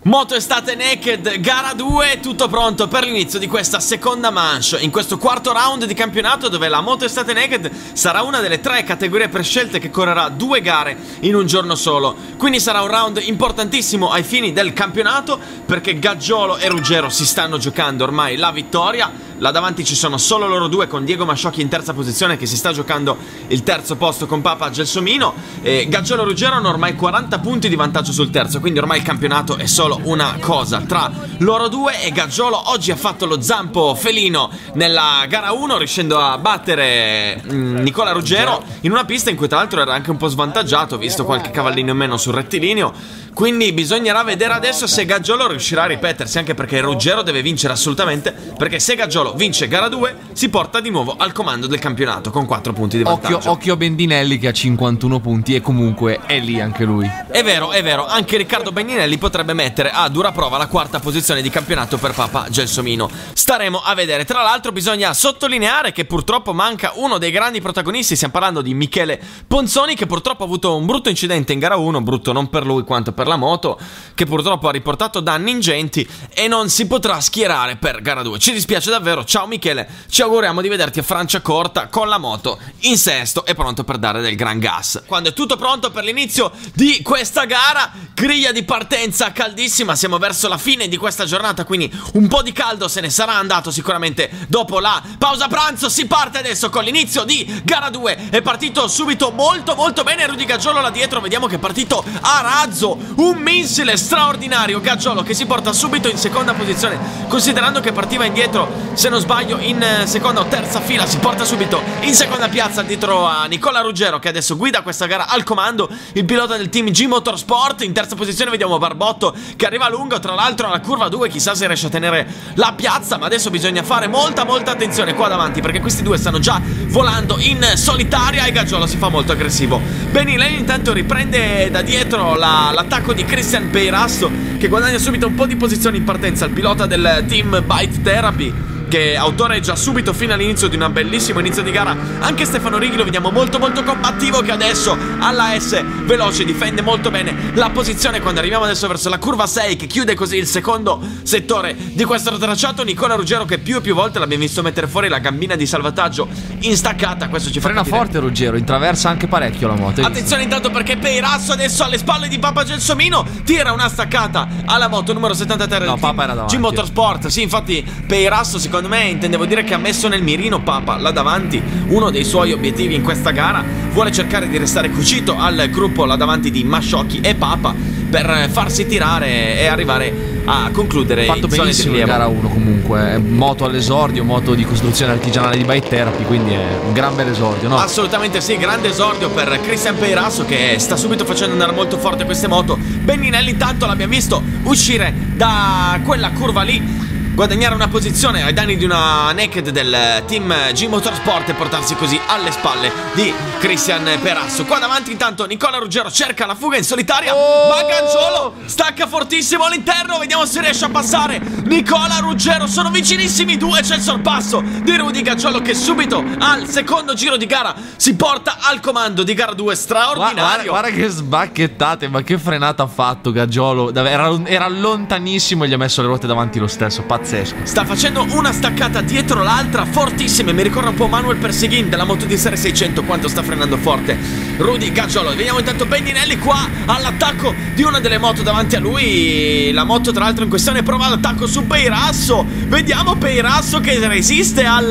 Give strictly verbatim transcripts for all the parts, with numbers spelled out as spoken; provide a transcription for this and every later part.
Moto Estate Naked, gara due, tutto pronto per l'inizio di questa seconda manche, in questo quarto round di campionato dove la Moto Estate Naked sarà una delle tre categorie prescelte che correrà due gare in un giorno solo. Quindi sarà un round importantissimo ai fini del campionato, perché Gaggiolo e Ruggero si stanno giocando ormai la vittoria. Là davanti ci sono solo loro due, con Diego Masciocchi in terza posizione che si sta giocando il terzo posto con Papa Gelsomino. E Gaggiolo e Ruggero hanno ormai quaranta punti di vantaggio sul terzo, quindi ormai il campionato è solo una cosa tra loro due. E Gaggiolo oggi ha fatto lo zampo felino nella gara uno, riuscendo a battere mm, Nicola Ruggero in una pista in cui tra l'altro era anche un po' svantaggiato, visto qualche cavallino in meno sul rettilineo. Quindi bisognerà vedere adesso se Gaggiolo riuscirà a ripetersi, anche perché Ruggero deve vincere assolutamente, perché se Gaggiolo vince gara due si porta di nuovo al comando del campionato con quattro punti di vantaggio. Occhio, occhio a Bendinelli che ha cinquantuno punti e comunque è lì anche lui. È vero, è vero, anche Riccardo Bendinelli potrebbe mettere a dura prova la quarta posizione di campionato per Papa Gelsomino. Staremo a vedere. Tra l'altro bisogna sottolineare che purtroppo manca uno dei grandi protagonisti. Stiamo parlando di Michele Ponzoni, che purtroppo ha avuto un brutto incidente in gara uno, brutto non per lui quanto per la moto, che purtroppo ha riportato danni ingenti e non si potrà schierare per gara due. Ci dispiace davvero, ciao Michele, ci auguriamo di vederti a Franciacorta con la moto in sesto e pronto per dare del gran gas. Quando è tutto pronto per l'inizio di questa gara, griglia di partenza caldissima, siamo verso la fine di questa giornata, quindi un po' di caldo se ne sarà andato sicuramente dopo la pausa pranzo. Si parte adesso con l'inizio di gara due, è partito subito molto molto bene Rudy Gaggiolo là dietro, vediamo che è partito a razzo, un missile straordinario. Gaggiolo che si porta subito in seconda posizione, considerando che partiva indietro, se non sbaglio, in seconda o terza fila, si porta subito in seconda piazza dietro a Nicola Ruggero, che adesso guida questa gara al comando, il pilota del team G Motorsport. In terza posizione vediamo Barbotto che arriva lungo, tra l'altro alla curva due chissà se riesce a tenere la piazza, ma adesso bisogna fare molta molta attenzione qua davanti, perché questi due stanno già volando in solitaria e Gaggiolo si fa molto aggressivo. Benilei intanto riprende da dietro la, l'attacco di Cristian Peirasso, che guadagna subito un po' di posizione in partenza, il pilota del team Bite Therapy, che autoreggia subito fino all'inizio di un bellissimo inizio di gara. Anche Stefano Righi lo vediamo molto molto combattivo, che adesso alla S veloce difende molto bene la posizione quando arriviamo adesso verso la curva sei, che chiude così il secondo settore di questo tracciato. Nicola Ruggero che più e più volte l'abbiamo visto mettere fuori la gambina di salvataggio in staccata, questo ci fa frena capire. forte Ruggero, intraversa anche parecchio la moto. Attenzione intanto perché Peirasso adesso alle spalle di Papa Gelsomino tira una staccata alla moto numero settantatré no, del Papa era davanti. G Motorsport. Sì, infatti Peirasso secondo me intendevo dire che ha messo nel mirino Papa là davanti. Uno dei suoi obiettivi in questa gara vuole cercare di restare cucito al gruppo là davanti di Masciocchi e Papa per farsi tirare e arrivare a concludere fatto in benissimo in gara uno. Comunque è moto all'esordio, moto di costruzione artigianale di Bite Therapy, quindi è un gran bel esordio, no? Assolutamente sì, grande esordio per Cristian Peirasso, che sta subito facendo andare molto forte queste moto. Benninelli intanto l'abbiamo visto uscire da quella curva lì, guadagnare una posizione ai danni di una naked del team G Motorsport e portarsi così alle spalle di Cristian Peirasso. Qua davanti intanto Nicola Ruggero cerca la fuga in solitaria, oh! ma Gaggiolo stacca fortissimo all'interno, vediamo se riesce a passare Nicola Ruggero. Sono vicinissimi due, c'è il sorpasso di Rudy Gaggiolo, che subito al secondo giro di gara si porta al comando di gara due. Straordinario. Guarda, guarda che sbacchettate, ma che frenata ha fatto Gaggiolo. Era, era lontanissimo e gli ha messo le ruote davanti lo stesso, pazzesco. Sta facendo una staccata dietro l'altra fortissima, mi ricorda un po' Manuel Perseghin della Moto di Serie seicento quanto sta frenando forte Rudy Gaggiolo. Vediamo intanto Bendinelli qua all'attacco di una delle moto davanti a lui, la moto tra l'altro in questione prova l'attacco su Peirasso. Vediamo Peirasso che resiste al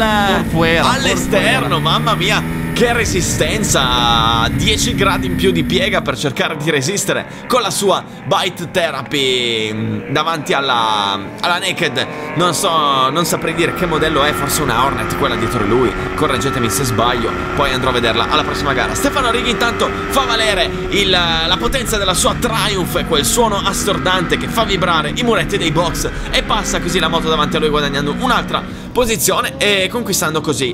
all'esterno, mamma mia che resistenza, dieci gradi in più di piega per cercare di resistere con la sua Bite Therapy davanti alla, alla naked. Non so, non saprei dire che modello è, forse una Hornet quella dietro di lui, correggetemi se sbaglio, poi andrò a vederla alla prossima gara. Stefano Righi intanto fa valere il, la potenza della sua Triumph, quel suono assordante che fa vibrare i muretti dei box, e passa così la moto davanti a lui guadagnando un'altra posizione e conquistando così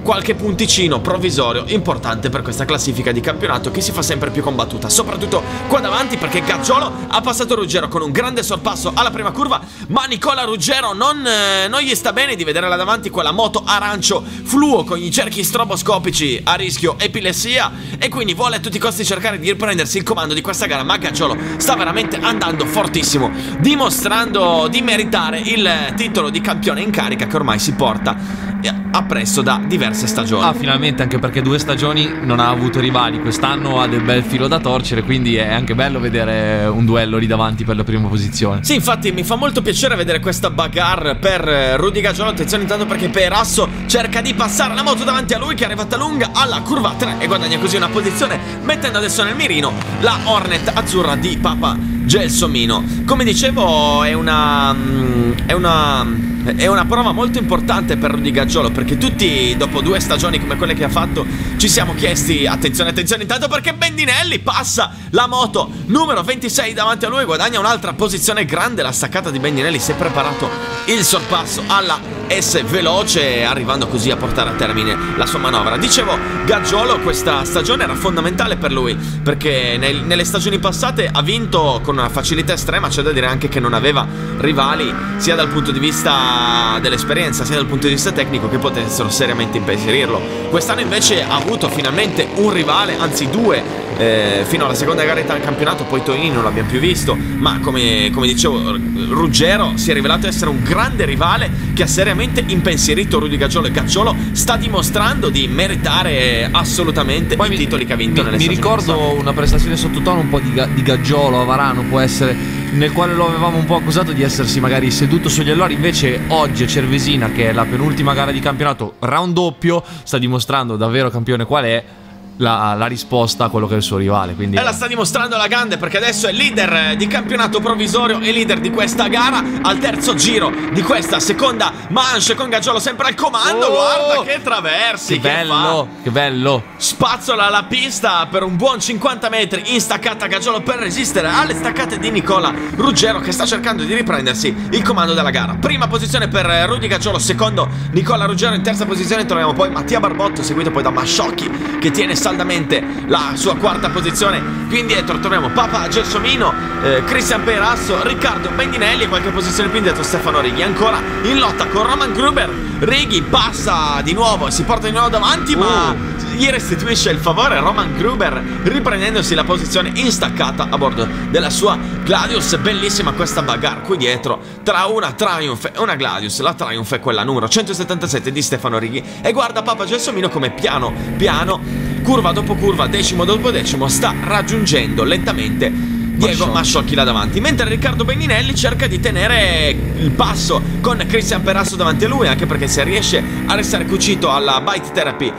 qualche punticino provvisorio importante per questa classifica di campionato che si fa sempre più combattuta, soprattutto qua davanti, perché Gaggiolo ha passato Ruggero con un grande sorpasso alla prima curva, ma Nicola Ruggero non, eh, non gli sta bene di vedere là davanti quella moto arancio fluo con i cerchi stroboscopici a rischio epilessia, e quindi vuole a tutti i costi cercare di riprendersi il comando di questa gara. Ma Gaggiolo sta veramente andando fortissimo, dimostrando di meritare il titolo di campione in carica che ormai si porta appresso da diverse stagioni. Ah, finalmente, anche perché due stagioni non ha avuto rivali, quest'anno ha del bel filo da torcere, quindi è anche bello vedere un duello lì davanti per la prima posizione. Sì, infatti mi fa molto piacere vedere questa bagarre per Rudy Gaggiolo. Attenzione intanto perché Peirasso cerca di passare la moto davanti a lui, che è arrivata lunga alla curva tre e guadagna così una posizione, mettendo adesso nel mirino la Hornet azzurra di Papa Gelsomino. Come dicevo, è una è una è una prova molto importante per Rudy Gaggiolo, perché tutti dopo due stagioni come quelle che ha fatto ci siamo chiesti attenzione, attenzione intanto perché Bendinelli passa la moto numero ventisei davanti a lui, guadagna un'altra posizione grande. La staccata di Bendinelli, si è preparato il sorpasso alla S veloce, arrivando così a portare a termine la sua manovra. Dicevo, Gaggiolo questa stagione era fondamentale per lui, perché nel, nelle stagioni passate ha vinto con una facilità estrema. C'è da dire anche che non aveva rivali sia dal punto di vista dell'esperienza sia dal punto di vista tecnico che potessero seriamente impensierirlo. Quest'anno invece ha avuto finalmente un rivale, anzi due, eh, fino alla seconda gara del campionato. Poi Tonini non l'abbiamo più visto, ma come, come dicevo, Ruggero si è rivelato essere un grande rivale che ha seriamente impensierito Rudy Gaggiolo, e Gaggiolo sta dimostrando di meritare assolutamente Poi i mi, titoli che ha vinto mi, nelle mi stagioni ricordo passate. Una prestazione sottotono un po' di, di Gaggiolo a Varano, può essere, nel quale lo avevamo un po' accusato di essersi magari seduto sugli allori. Invece oggi a Cervesina, che è la penultima gara di campionato, round doppio, sta dimostrando davvero campione qual è. La, la risposta a quello che è il suo rivale, quindi e la sta dimostrando alla grande, perché adesso è leader di campionato provvisorio e leader di questa gara al terzo giro di questa seconda manche, con Gaggiolo sempre al comando. Oh, guarda che traversi, che, che bello, fa. che bello, spazzola la pista per un buon cinquanta metri in staccata Gaggiolo per resistere alle staccate di Nicola Ruggero, che sta cercando di riprendersi il comando della gara. Prima posizione per Rudy Gaggiolo, secondo Nicola Ruggero. In terza posizione troviamo poi Mattia Barbotto, seguito poi da Masciocchi, che tiene saldamente la sua quarta posizione. Qui indietro troviamo Papa Gelsomino, eh, Christian Peirasso, Riccardo Bendinelli, e qualche posizione più indietro Stefano Righi, ancora in lotta con Roman Gruber. Righi passa di nuovo e si porta di nuovo davanti, uh. ma gli restituisce il favore Roman Gruber, riprendendosi la posizione in staccata a bordo della sua Gladius. Bellissima questa bagarre qui dietro tra una Triumph e una Gladius. La Triumph è quella numero centosettantasette di Stefano Righi, e guarda Papa Gelsomino come piano piano, curva dopo curva, decimo dopo decimo, sta raggiungendo lentamente Diego Masciocchi là davanti, mentre Riccardo Bendinelli cerca di tenere il passo con Christian Peirasso davanti a lui, anche perché se riesce a restare cucito alla bite therapy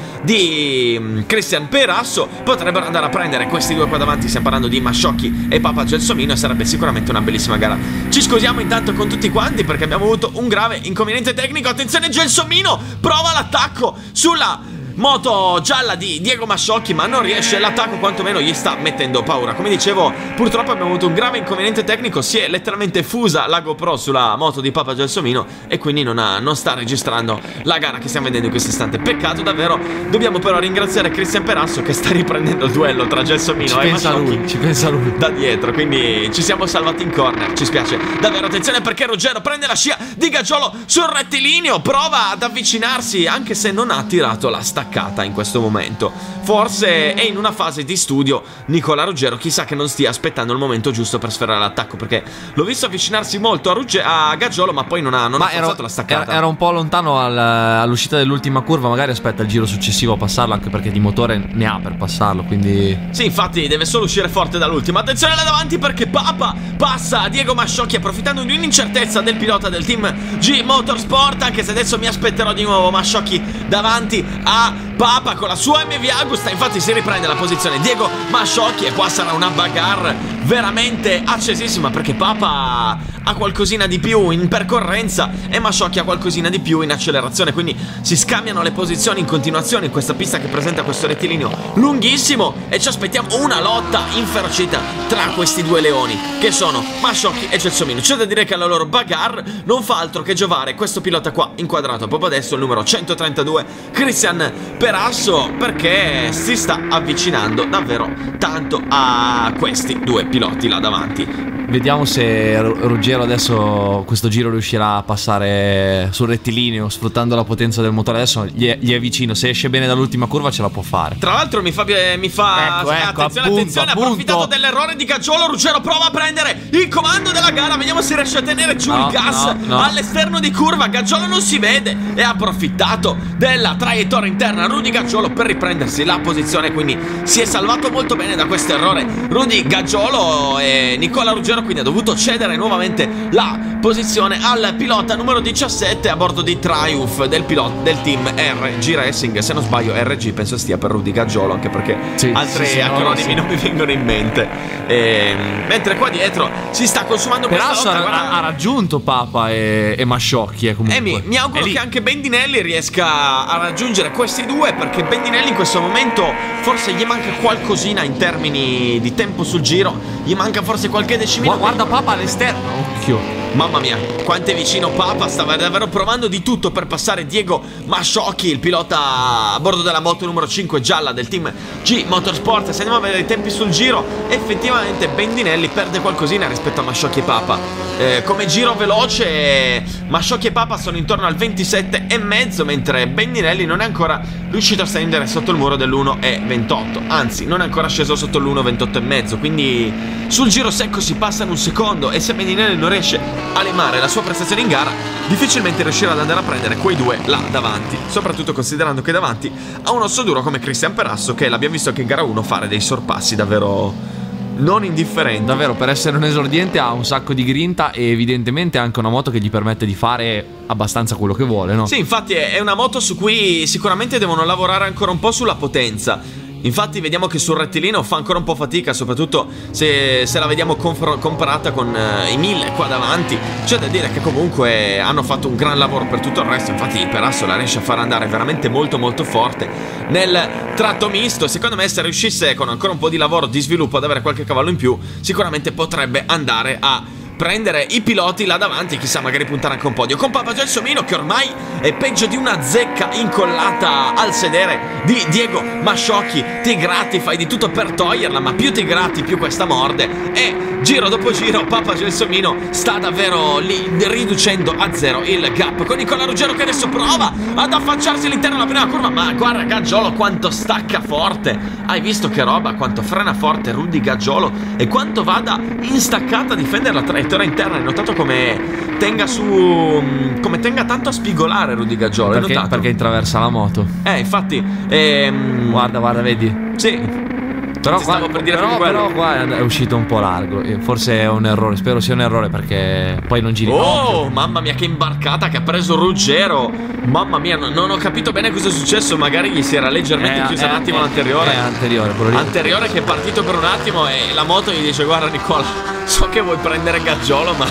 di Christian Peirasso potrebbero andare a prendere questi due qua davanti. Stiamo parlando di Masciocchi e Papa Gelsomino, e sarebbe sicuramente una bellissima gara. Ci scusiamo intanto con tutti quanti perché abbiamo avuto un grave inconveniente tecnico. Attenzione, Gelsomino prova l'attacco sulla moto gialla di Diego Masciocchi, ma non riesce. L'attacco quantomeno gli sta mettendo paura. Come dicevo, purtroppo abbiamo avuto un grave inconveniente tecnico. Si è letteralmente fusa la GoPro sulla moto di Papa Gelsomino, e quindi non, ha, non sta registrando la gara che stiamo vedendo in questo istante. Peccato davvero. Dobbiamo però ringraziare Christian Peirasso, che sta riprendendo il duello tra Gelsomino ci e pensa Masciocchi lui, ci pensa lui da dietro, quindi ci siamo salvati in corner. Ci spiace davvero. Attenzione perché Ruggero prende la scia di Gaggiolo sul rettilineo, prova ad avvicinarsi, anche se non ha tirato la staccata in questo momento. Forse è in una fase di studio Nicola Ruggero, chissà che non stia aspettando il momento giusto per sferrare l'attacco, perché l'ho visto avvicinarsi molto a, Rugge a Gaggiolo, ma poi non ha, non ma ha forzato era, la staccata. Era, era un po' lontano al, all'uscita dell'ultima curva, magari aspetta il giro successivo a passarlo, anche perché di motore ne ha per passarlo, quindi sì, infatti deve solo uscire forte dall'ultima. Attenzione là davanti perché Papa passa Diego Masciocchi, approfittando di un'incertezza del pilota del team G Motorsport, anche se adesso mi aspetterò di nuovo Masciocchi davanti a Papa con la sua M V Agusta. Infatti si riprende la posizione Diego Masciocchi, e qua sarà una bagarre veramente accesissima, perché Papa ha qualcosina di più in percorrenza e Masciocchi ha qualcosina di più in accelerazione, quindi si scambiano le posizioni in continuazione in questa pista che presenta questo rettilineo lunghissimo, e ci aspettiamo una lotta inferocita tra questi due leoni che sono Masciocchi e Gelsomino. C'è da dire che la loro bagarre non fa altro che giovare questo pilota qua inquadrato proprio adesso, il numero centotrentadue, Cristian Perasso, perché si sta avvicinando davvero tanto a questi due piloti là davanti. Vediamo se Ruggero adesso questo giro riuscirà a passare sul rettilineo sfruttando la potenza del motore. Adesso gli è, gli è vicino, se esce bene dall'ultima curva ce la può fare. Tra l'altro mi fa, mi fa ecco, ecco, attenzione, appunto, attenzione, ha approfittato dell'errore di Gaggiolo. Ruggero prova a prendere il comando della gara, vediamo se riesce a tenere giù no, il gas no, no. all'esterno di curva. Gaggiolo non si vede e ha approfittato della traiettoria interna Rudy Gaggiolo per riprendersi la posizione, quindi si è salvato molto bene da questo errore Rudy Gaggiolo, e Nicola Ruggero quindi ha dovuto cedere nuovamente la posizione al pilota numero diciassette a bordo di Triumph del pilota del team R G Racing. Se non sbaglio R G penso stia per Rudy Gaggiolo, anche perché sì, altri sì, sì, acronimi no, non mi vengono in mente. E, mentre qua dietro si sta consumando questa Perasso lotta, ha, guarda... ha raggiunto Papa e, e Masciocchi, eh, comunque. E mi, mi auguro che anche Bendinelli riesca a raggiungere questi due, perché Bendinelli in questo momento forse gli manca qualcosina in termini di tempo sul giro, gli manca forse qualche decimino. Guarda Papa all'esterno, occhio. Mamma mia, quanto è vicino Papa, stava davvero provando di tutto per passare Diego Masciocchi, il pilota a bordo della moto numero cinque gialla del team G Motorsport. Se andiamo a vedere i tempi sul giro, effettivamente Bendinelli perde qualcosina rispetto a Masciocchi e Papa. Eh, come giro veloce Masciocchi e Papa sono intorno al ventisette e mezzo, mentre Bendinelli non è ancora riuscito a scendere sotto il muro dell'uno e ventotto, anzi non è ancora sceso sotto l'uno e ventotto e mezzo, quindi sul giro secco si passa in un secondo, e se Bendinelli non riesce a limare la sua prestazione in gara difficilmente riuscirà ad andare a prendere quei due là davanti, soprattutto considerando che davanti ha un osso duro come Cristian Perasso, che l'abbiamo visto anche in gara uno fare dei sorpassi davvero non indifferenti. Davvero, per essere un esordiente ha un sacco di grinta e evidentemente anche una moto che gli permette di fare abbastanza quello che vuole, no? Sì, infatti è una moto su cui sicuramente devono lavorare ancora un po' sulla potenza. Infatti vediamo che sul rettilineo fa ancora un po' fatica, soprattutto se, se la vediamo comparata con uh, i mille qua davanti. C'è da dire che comunque hanno fatto un gran lavoro per tutto il resto. Infatti Perasso la riesce a far andare veramente molto molto forte nel tratto misto. Secondo me se riuscisse con ancora un po' di lavoro, di sviluppo, ad avere qualche cavallo in più, sicuramente potrebbe andare a prendere i piloti là davanti, chissà, magari puntare anche un podio con Papa Gelsomino, che ormai è peggio di una zecca incollata al sedere di Diego Masciocchi. Ti gratti, fai di tutto per toglierla, ma più ti gratti più questa morde, e giro dopo giro Papa Gelsomino sta davvero lì riducendo a zero il gap, con Nicola Ruggero che adesso prova ad affacciarsi all'interno della prima curva, ma guarda Gaggiolo quanto stacca forte, hai visto che roba, quanto frena forte Rudy Gaggiolo e quanto vada in staccata a difendere la traiettoria interna. Hai notato come tenga su, come tenga tanto a spigolare Rudy Gaggiolo? Perché, perché intraversa la moto. Eh infatti ehm... Guarda guarda vedi. Sì. Però, stavo qua, per dire però, però qua è uscito un po' largo. Forse è un errore, spero sia un errore, perché poi non giri. Oh, no. Mamma mia che imbarcata che ha preso Ruggero. Mamma mia, non, non ho capito bene cosa è successo. Magari gli si era leggermente eh, chiusa eh, un attimo eh, l'anteriore. È anteriore, quello lì. Anteriore che è partito per un attimo e la moto gli dice: guarda Nicola, so che vuoi prendere Gaggiolo, ma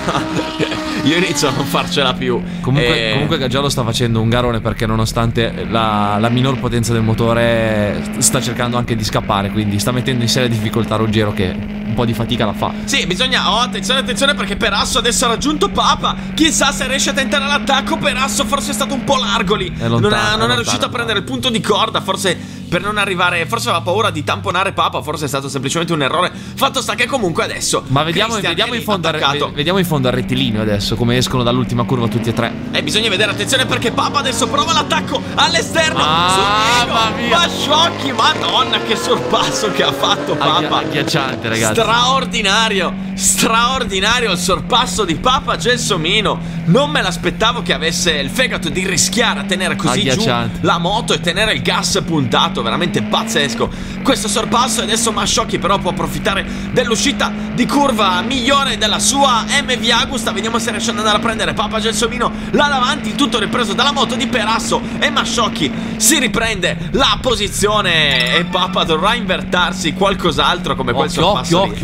io inizio a non farcela più. Comunque, e... comunque Gaggiolo sta facendo un garone, perché nonostante la, la minor potenza del motore sta cercando anche di scappare, quindi sta mettendo in seria difficoltà Ruggero, che un po' di fatica la fa. Sì, bisogna, oh attenzione attenzione, perché Perasso adesso ha raggiunto Papa. Chissà se riesce a tentare l'attacco. Perasso forse è stato un po' largo lì, è lontano, non, ha, non è è riuscito a prendere il punto di corda, forse per non arrivare, forse aveva paura di tamponare Papa, forse è stato semplicemente un errore. Fatto sta che comunque adesso Ma vediamo, vediamo, in fondo al, vediamo in fondo al rettilineo adesso come escono dall'ultima curva tutti e tre. E bisogna vedere, attenzione, perché Papa adesso prova l'attacco all'esterno. Ah, mamma mia, Masciocchi, madonna che sorpasso che ha fatto Papa. Agghiacciante, ragazzi. Straordinario, straordinario il sorpasso di Papa Gelsomino. Non me l'aspettavo che avesse il fegato di rischiare a tenere così giù la moto e tenere il gas puntato. Veramente pazzesco questo sorpasso. E adesso Masciocchi però può approfittare dell'uscita di curva migliore della sua M V Agusta. Vediamo se riesce ad andare a prendere Papa Gelsomino là davanti, tutto ripreso dalla moto di Perasso, e Masciocchi si riprende la posizione e Papa dovrà invertarsi qualcos'altro come quel occhio, sorpasso occhio, lì. occhio.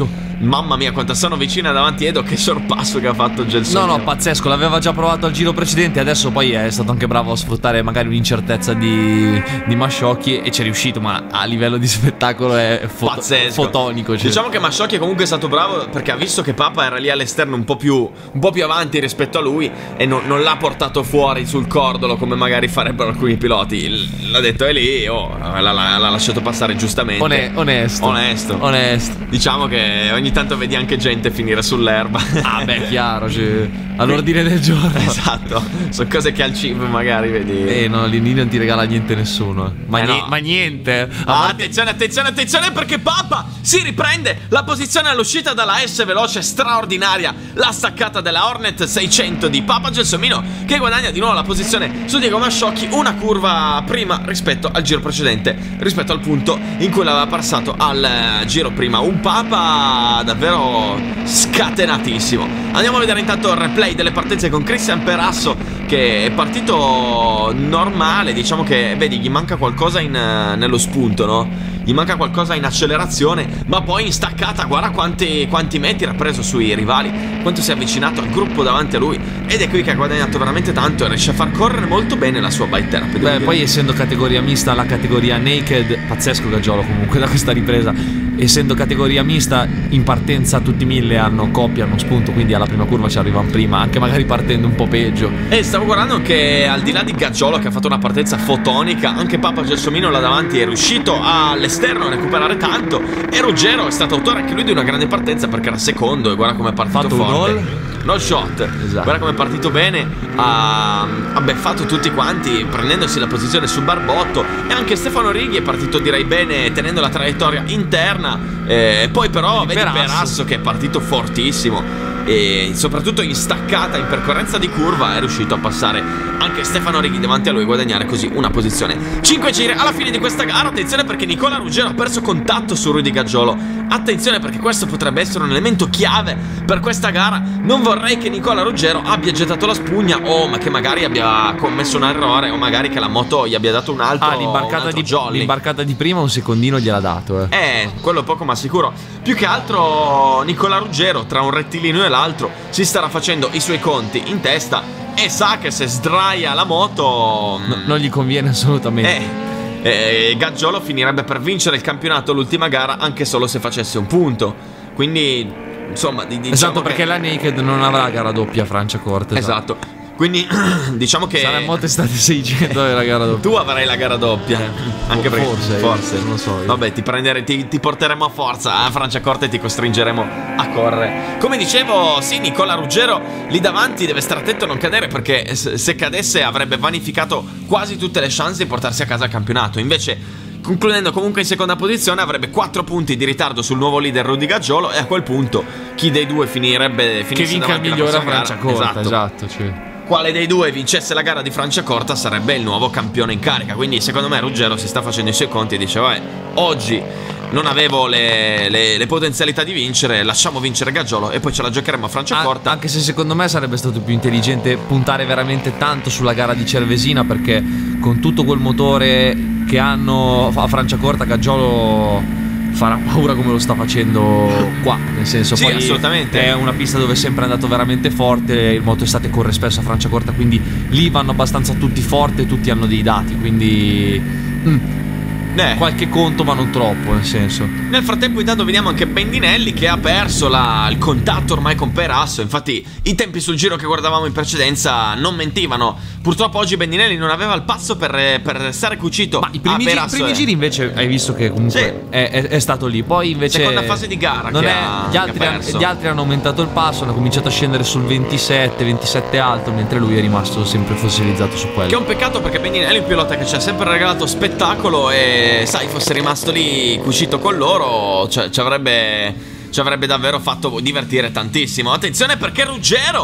Mamma mia, quanto sono vicina davanti Edo. Che sorpasso che ha fatto Gelsomino. No, no, pazzesco. L'aveva già provato al giro precedente. Adesso poi è stato anche bravo a sfruttare magari un'incertezza di, di Masciocchi, e ci è riuscito. Ma a livello di spettacolo è fo- pazzesco, fotonico, cioè. Diciamo che Masciocchi comunque è stato bravo, perché ha visto che Papa era lì all'esterno un po' più, un po' più avanti rispetto a lui, e non, non l'ha portato fuori sul cordolo come magari farebbero alcuni piloti. L'ha detto è lì, oh, l'ha, l'ha, l'ha lasciato passare giustamente. One- onesto. Onesto. Onesto. Diciamo che ogni tanto vedi anche gente finire sull'erba. Ah beh, chiaro, cioè, all'ordine del giorno. Esatto. Sono cose che al cibo magari vedi. Eh no, lì non ti regala niente nessuno. Ma, Eh, ni- no. ma niente. Ah, attenzione, attenzione, attenzione, perché Papa si riprende la posizione all'uscita dalla S veloce straordinaria. La staccata della Hornet seicento di Papa Gelsomino, che guadagna di nuovo la posizione su Diego Masciocchi, una curva prima rispetto al giro precedente, rispetto al punto in cui l'aveva passato al eh, giro prima. Un Papa davvero scatenatissimo. Andiamo a vedere intanto il replay delle partenze con Christian Perasso, che è partito normale. Diciamo che, vedi, gli manca qualcosa in, eh, nello spunto, no? Gli manca qualcosa in accelerazione, ma poi in staccata guarda quanti, quanti metri ha preso sui rivali, quanto si è avvicinato al gruppo davanti a lui, ed è qui che ha guadagnato veramente tanto e riesce a far correre molto bene la sua bike therapy. Beh, poi essendo categoria mista, la categoria naked, pazzesco Gaggiolo comunque da questa ripresa. Essendo categoria mista, in partenza tutti mille hanno coppia, hanno spunto, quindi alla prima curva ci arrivano prima, anche magari partendo un po' peggio. E stavo guardando che al di là di Gaggiolo, che ha fatto una partenza fotonica, anche Papa Gelsomino là davanti è riuscito all'esterno a recuperare tanto, e Ruggero è stato autore anche lui di una grande partenza, perché era secondo e guarda come è partito Fatto un forte. gol. No shot, Esatto. guarda come è partito bene, ha, ha beffato tutti quanti prendendosi la posizione su Barbotto, e anche Stefano Righi è partito direi bene tenendo la traiettoria interna, e poi però Di vedi Perasso. Perasso che è partito fortissimo, e soprattutto in staccata, in percorrenza di curva è riuscito a passare anche Stefano Righi davanti a lui e guadagnare così una posizione. Cinque giri alla fine di questa gara. Attenzione perché Nicola Ruggero ha perso contatto su Rudy Gaggiolo. Attenzione perché questo potrebbe essere un elemento chiave per questa gara. Non vorrei che Nicola Ruggero abbia gettato la spugna, o ma che magari abbia commesso un errore, o magari che la moto gli abbia dato un altro, Ah, l'imbarcata, un altro di, jolly. l'imbarcata di prima un secondino gliel'ha dato, eh. Eh, quello poco ma sicuro. Più che altro Nicola Ruggero, tra un rettilineo e l'altro, si starà facendo i suoi conti in testa e sa che se sdraia la moto No, non gli conviene assolutamente. eh, eh, Gaggiolo finirebbe per vincere il campionato l'ultima gara, anche solo se facesse un punto. Quindi insomma di, diciamo Esatto, che- perché la naked non avrà gara doppia a Franciacorta. Esatto. Quindi diciamo che Saremmo testate seicento la gara doppia. tu avrai la gara doppia, eh. Anche perché forse, forse non lo so io. Vabbè, ti, prendere, ti, ti porteremo a forza a Franciacorta e ti costringeremo a correre. Come dicevo, sì, Nicola Ruggero lì davanti deve stare attento a non cadere, perché se, se cadesse avrebbe vanificato quasi tutte le chance di portarsi a casa il campionato. Invece, concludendo comunque in seconda posizione, avrebbe quattro punti di ritardo sul nuovo leader Rudy Gaggiolo, e a quel punto chi dei due finirebbe Che vinca il migliore a Franciacorta, Esatto. esatto, cioè. Quale dei due vincesse la gara di Franciacorta sarebbe il nuovo campione in carica. Quindi secondo me Ruggero si sta facendo i suoi conti e dice vabbè, oggi non avevo le, le, le potenzialità di vincere, lasciamo vincere Gaggiolo e poi ce la giocheremo a Franciacorta. An- anche se secondo me sarebbe stato più intelligente puntare veramente tanto sulla gara di Cervesina, perché con tutto quel motore che hanno a Franciacorta, Gaggiolo farà paura come lo sta facendo qua, nel senso, Sì, poi assolutamente. è una pista dove è sempre andato veramente forte, il moto estate corre spesso a Franciacorta, quindi lì vanno abbastanza tutti forte e tutti hanno dei dati, quindi mm, Eh. qualche conto ma non troppo, nel senso. Nel frattempo intanto vediamo anche Bendinelli che ha perso la- il contatto ormai con Perasso. Infatti i tempi sul giro che guardavamo in precedenza non mentivano. Purtroppo oggi Bendinelli non aveva il passo per, per stare cucito. Ma i primi, a giri, Perasso, primi eh. giri invece hai visto che comunque Sì. è, è- è stato lì. Poi invece Seconda fase di gara non che è- ha- gli, che ha altri han- perso. gli altri hanno aumentato il passo, hanno cominciato a scendere sul ventisette ventisette alto, mentre lui è rimasto sempre fossilizzato su quello. Che è un peccato perché Bendinelli è un pilota che ci ha sempre regalato spettacolo, e sai, fosse rimasto lì cucito con loro, cioè, ci avrebbe, ci avrebbe davvero fatto divertire tantissimo. Attenzione perché Ruggero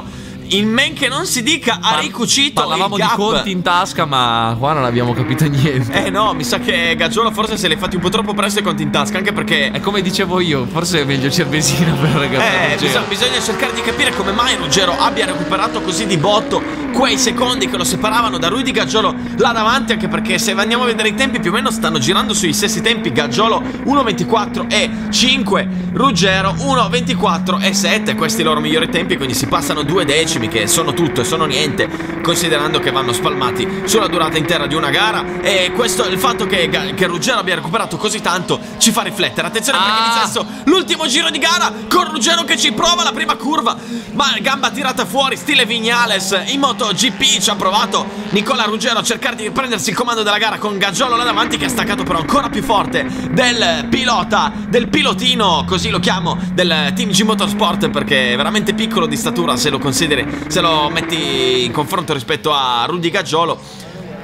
in men che non si dica ha ricucito Parlavamo il di gap. conti in tasca, ma qua non abbiamo capito niente. Eh no, mi sa che Gaggiolo forse se li ha fatti un po' troppo presto i conti in tasca, anche perché È come dicevo io, forse è meglio Cervesina per ragazzi. Eh, bisogna, bisogna cercare di capire come mai Ruggero abbia recuperato così di botto quei secondi che lo separavano da Rudy Gaggiolo là davanti, anche perché se andiamo a vedere i tempi più o meno stanno girando sui stessi tempi. Gaggiolo uno ventiquattro e cinque, Ruggero uno ventiquattro e sette, questi i loro migliori tempi, quindi si passano due decimi che sono tutto e sono niente, considerando che vanno spalmati sulla durata intera di una gara. E questo, il fatto che, che Ruggero abbia recuperato così tanto ci fa riflettere. Attenzione perché Ah. inizia adesso l'ultimo giro di gara con Ruggero che ci prova la prima curva, ma gamba tirata fuori stile Vignales in MotoGP. Ci ha provato Nicola Ruggero a cercare di prendersi il comando della gara con Gaggiolo là davanti, che ha staccato però ancora più forte del pilota, del pilotino, così lo chiamo, del Team G Motorsport, perché è veramente piccolo di statura se lo consideri, se lo metti in confronto rispetto a Rudy Gaggiolo.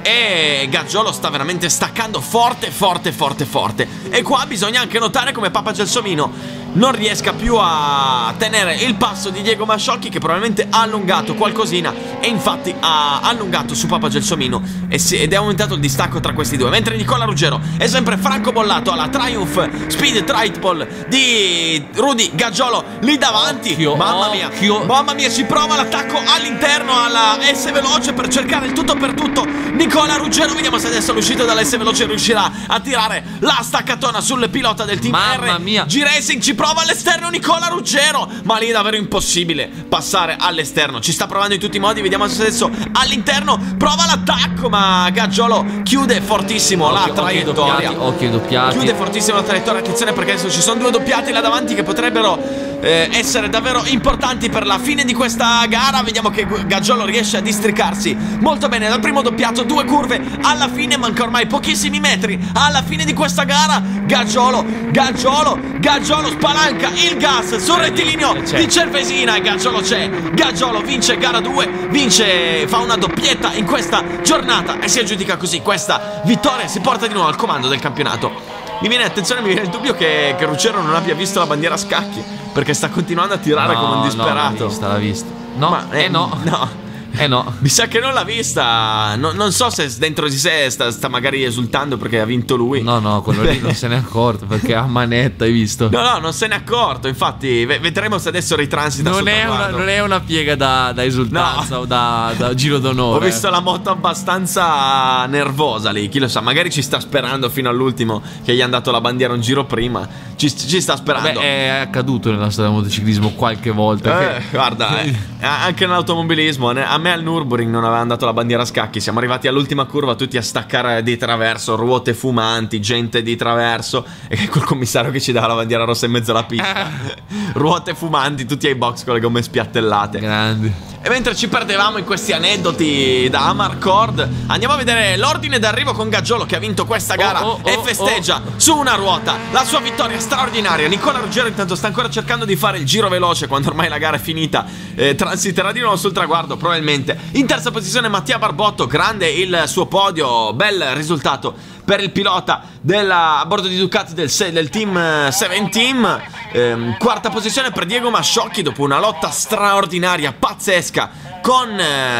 E Gaggiolo sta veramente staccando forte, forte, forte, forte. E qua bisogna anche notare come Papa Gelsomino non riesca più a tenere il passo di Diego Masciocchi, che probabilmente ha allungato qualcosina, e infatti ha allungato su Papa Gelsomino e si, ed è aumentato il distacco tra questi due. Mentre Nicola Ruggero è sempre francobollato alla Triumph Speed Triple di Rudy Gaggiolo lì davanti. Occhio, Mamma mia, occhio. mamma mia, si prova l'attacco all'interno alla S veloce per cercare il tutto per tutto. Nicola Ruggero, vediamo se adesso all'uscita dall'S veloce riuscirà a tirare la staccatona sul pilota del team Mamma R mia. G-Racing. Ci prova all'esterno Nicola Ruggero, ma lì è davvero impossibile passare all'esterno. Ci sta provando in tutti i modi, vediamo se adesso all'interno prova l'attacco, ma Gaggiolo chiude fortissimo la Occhio, occhio ai traiettoria. doppiati, occhio ai doppiati. Chiude fortissimo la traiettoria. Attenzione perché adesso ci sono due doppiati là davanti che potrebbero eh, essere davvero importanti per la fine di questa gara. Vediamo che Gaggiolo riesce a districarsi molto bene dal primo doppiato. Due curve alla fine, manca ormai pochissimi metri alla fine di questa gara. Gaggiolo, Gaggiolo, Gaggiolo spalanca il gas sul rettilineo c'è. di Cervesina e Gaggiolo c'è. Gaggiolo vince gara due, vince, fa una doppietta in questa giornata e si aggiudica così questa vittoria. Si porta di nuovo al comando del campionato. Mi viene, attenzione, mi viene il dubbio che, che Ruggero non abbia visto la bandiera a scacchi, perché sta continuando a tirare No, come un no, disperato. l'ha vista, l'ha vista. No, Ma, eh no. no. Eh no. Mi sa che non l'ha vista. No, non so se dentro di sé sta, sta magari esultando perché ha vinto lui. No, no, quello lì non se n'è accorto perché ha manetta, hai visto? No, no, non se n'è accorto. Infatti, ve- vedremo se adesso ritransita Non sul è, una, traguardo. non è una piega da, da esultanza No. o da, da giro d'onore. Ho visto la moto abbastanza nervosa lì. Chi lo sa, magari ci sta sperando fino all'ultimo che gli hanno dato la bandiera un giro prima. Ci, ci sta sperando. Beh, è accaduto nella storia del motociclismo qualche volta. Eh, che- guarda, eh, anche nell'automobilismo, ne- a me al Nürburgring non avevano dato la bandiera a scacchi. Siamo arrivati all'ultima curva, tutti a staccare di traverso, ruote fumanti, gente di traverso, e col commissario che ci dava la bandiera rossa in mezzo alla pista. Ruote fumanti, tutti ai box con le gomme spiattellate. Grandi. E mentre ci perdevamo in questi aneddoti da Amarcord, andiamo a vedere l'ordine d'arrivo con Gaggiolo, che ha vinto questa gara Oh, oh, e oh, festeggia oh. su una ruota la sua vittoria straordinaria. Nicola Ruggero intanto sta ancora cercando di fare il giro veloce quando ormai la gara è finita. Eh, transiterà di nuovo sul traguardo probabilmente. In terza posizione Mattia Barbotto, grande il suo podio, bel risultato per il pilota della, a bordo di Ducati del, se- del team eh, Seven Team. Ehm, quarta posizione per Diego Masciocchi dopo una lotta straordinaria, pazzesca con,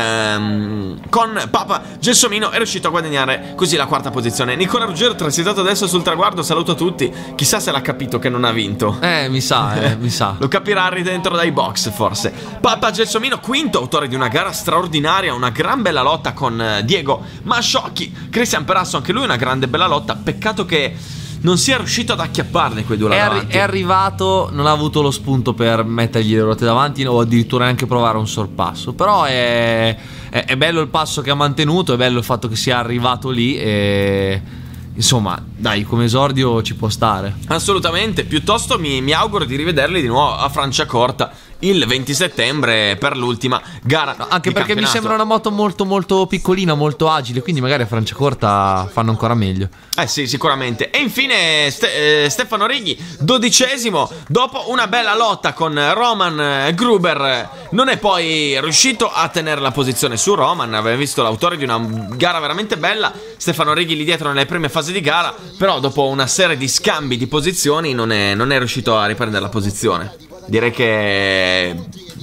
ehm, con Papa Gelsomino, è riuscito a guadagnare così la quarta posizione. Nicola Ruggero transitato adesso sul traguardo, saluto tutti. Chissà se l'ha capito che non ha vinto. Eh, mi sa, eh, mi sa. Lo capirà dentro dai box forse. Papa Gelsomino, quinto, autore di una gara straordinaria, una gran bella lotta con eh, Diego Masciocchi. Cristian Perasso, anche lui una grande bella lotta. Peccato che non sia riuscito ad acchiapparne quei due là È, arri- davanti. è arrivato, non ha avuto lo spunto per mettergli le ruote davanti o addirittura neanche provare un sorpasso. Però è, è, è bello il passo che ha mantenuto, è bello il fatto che sia arrivato lì e... Insomma, dai, come esordio ci può stare. Assolutamente, piuttosto mi, mi auguro di rivederli di nuovo a Franciacorta il venti settembre per l'ultima gara. No, anche di perché mi campionato. sembra una moto molto molto piccolina, molto agile, quindi magari a Franciacorta fanno ancora meglio. Eh sì, sicuramente. E infine Ste- eh, Stefano Righi, dodicesimo, dopo una bella lotta con Roman eh, Gruber, eh, non è poi riuscito a tenere la posizione su Roman. Aveva visto l'autore di una gara veramente bella, Stefano Righi lì dietro nelle prime fasi di gara, però dopo una serie di scambi di posizioni non è, non è riuscito a riprendere la posizione. Direi che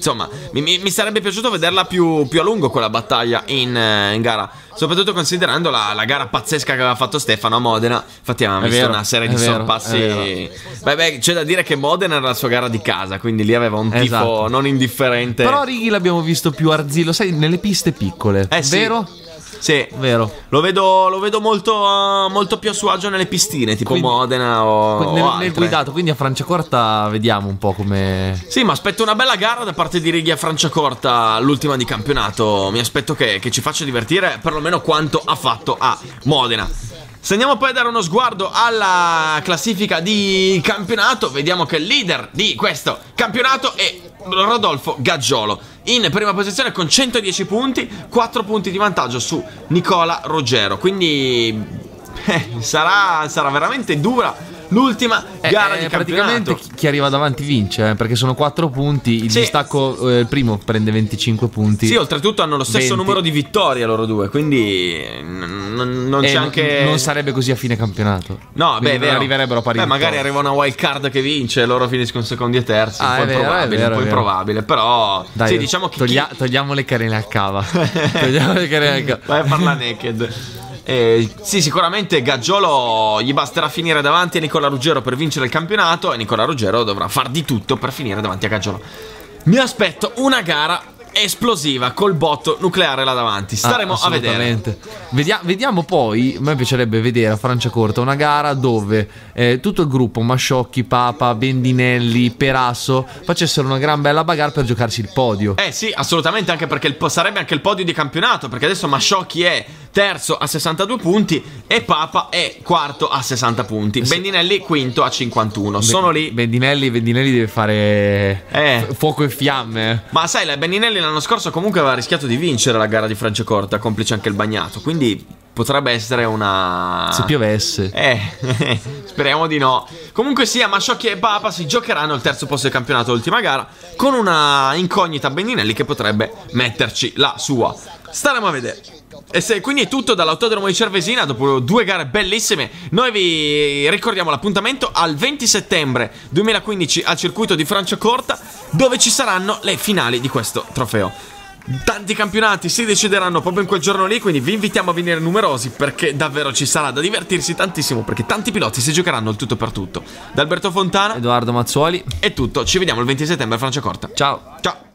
insomma, mi, mi, mi sarebbe piaciuto vederla più, più a lungo quella battaglia in, in gara, soprattutto considerando la, la gara pazzesca che aveva fatto Stefano a Modena. Infatti avevamo visto vero, una serie di vero, sorpassi. Beh, beh, c'è da dire che Modena era la sua gara di casa, quindi lì aveva un tifo Esatto. non indifferente. Però Righi l'abbiamo visto più arzillo, sai, nelle piste piccole. Eh, sì. Vero? Sì, Vero. Lo vedo, lo vedo molto, uh, molto più a suo agio nelle pistine, tipo Quindi- Modena o, nel, o nel altre. guidato, quindi a Franciacorta vediamo un po' come. Sì, ma aspetto una bella gara da parte di Righi a Franciacorta, l'ultima di campionato. Mi aspetto che, che ci faccia divertire perlomeno quanto ha fatto a Modena. Se andiamo poi a dare uno sguardo alla classifica di campionato, vediamo che il leader di questo campionato è Rodolfo Gaggiolo, in prima posizione con centodieci punti, quattro punti di vantaggio su Nicola Ruggero. Quindi eh, sarà, sarà veramente dura l'ultima Eh, gara eh, di praticamente campionato. chi, chi arriva davanti vince, eh, perché sono quattro punti. Il Sì. distacco, eh, il primo prende venticinque punti. Sì, oltretutto hanno lo stesso venti. numero di vittorie loro due, quindi eh, n- n- non Eh, c'è non- anche... non sarebbe così a fine campionato. No, Quindi beh, non vero. arriverebbero a pari Beh, magari vittorie. arriva una wild card che vince e loro finiscono secondi e terzi. Ah, un po' è vero, improbabile, è vero, un po' è vero. improbabile. Però Dai, sì, diciamo che toglia- chi- togliamo le carene a cava. Togliamo le carene a cava. vai a farla naked. Eh, sì, sicuramente Gaggiolo gli basterà finire davanti a Nicola Ruggero per vincere il campionato e Nicola Ruggero dovrà far di tutto per finire davanti a Gaggiolo. Mi aspetto una gara esplosiva col botto nucleare là davanti. Staremo Ah, a vedere. assolutamente. Vedia- vediamo poi. A me piacerebbe vedere a Franciacorta una gara dove eh, tutto il gruppo Masciocchi, Papa, Bendinelli, Perasso facessero una gran bella bagarre per giocarsi il podio. Eh sì, assolutamente, anche perché il po- sarebbe anche il podio di campionato, perché adesso Masciocchi è terzo a sessantadue punti e Papa è quarto a sessanta punti. Bendinelli quinto a cinquantuno. Sono lì. Bendinelli, Bendinelli deve fare Eh. f- fuoco e fiamme. Ma sai, la Bendinelli l'anno scorso comunque aveva rischiato di vincere la gara di Franciacorta, complice anche il bagnato, quindi potrebbe essere una... Se piovesse. Eh, speriamo di no. Comunque sia, Masciocchi e Papa si giocheranno il terzo posto del campionato, l'ultima gara, con una incognita Bendinelli che potrebbe metterci la sua. Staremo a vedere. E se quindi è tutto dall'Autodromo di Cervesina. Dopo due gare bellissime, noi vi ricordiamo l'appuntamento al venti settembre duemilaquindici al circuito di Franciacorta, dove ci saranno le finali di questo trofeo. Tanti campionati si decideranno proprio in quel giorno lì, quindi vi invitiamo a venire numerosi, perché davvero ci sarà da divertirsi tantissimo, perché tanti piloti si giocheranno il tutto per tutto. Da Alberto Fontana Edoardo Mazzuoli. è tutto, ci vediamo il venti settembre a Franciacorta. Ciao. Ciao.